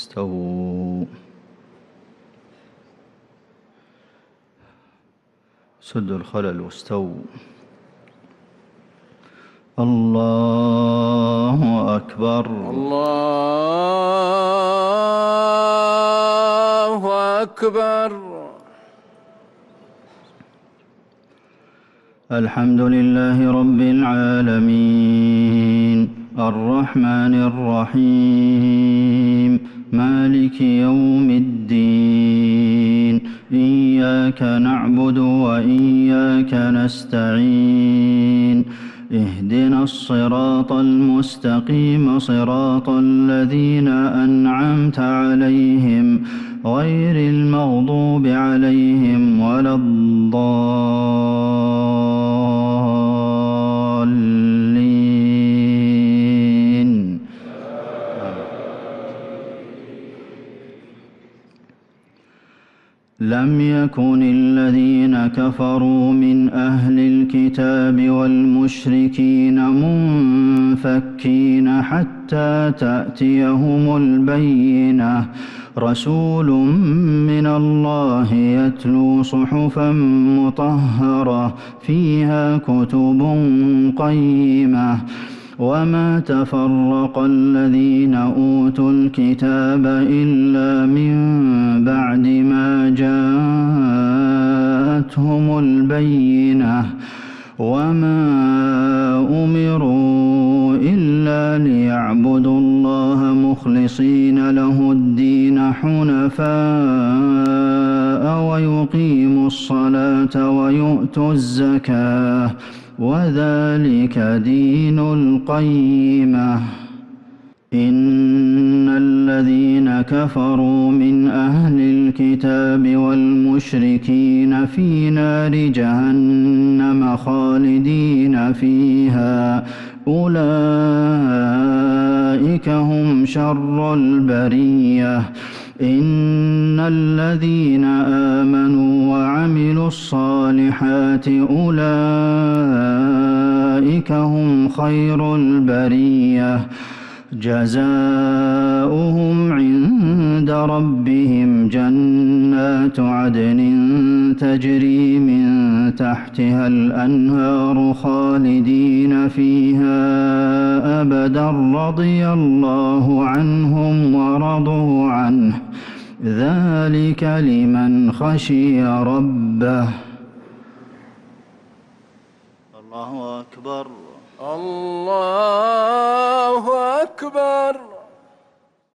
استووا. سدوا الخلل واستووا. الله أكبر. الله أكبر. الحمد لله رب العالمين الرحمن الرحيم مالك يوم الدين إياك نعبد وإياك نستعين اهدنا الصراط المستقيم صراط الذين أنعمت عليهم غير المغضوب عليهم ولا الضالين. لم يكن الذين كفروا من أهل الكتاب والمشركين منفكين حتى تأتيهم البينة رسول من الله يتلو صحفا مطهرة فيها كتب قيمة وما تفرق الذين أوتوا الكتاب إلا من بعد ما جاءتهم البينة وما أمروا إلا ليعبدوا الله مخلصين له الدين حنفاء ويقيموا الصلاة ويؤتوا الزكاة وذلك دين القيمة. إن الذين كفروا من أهل الكتاب والمشركين في نار جهنم خالدين فيها أولئك هم شر البرية. إن الذين آمنوا وعملوا الصالحات أولئك هم خير البرية جزاؤهم عند ربهم جنات عدن تجري من تحتها الأنهار خالدين فيها أبدا رضي الله عنهم ورضوا عنه ذلك لمن خشي ربه. الله أكبر. الله أكبر.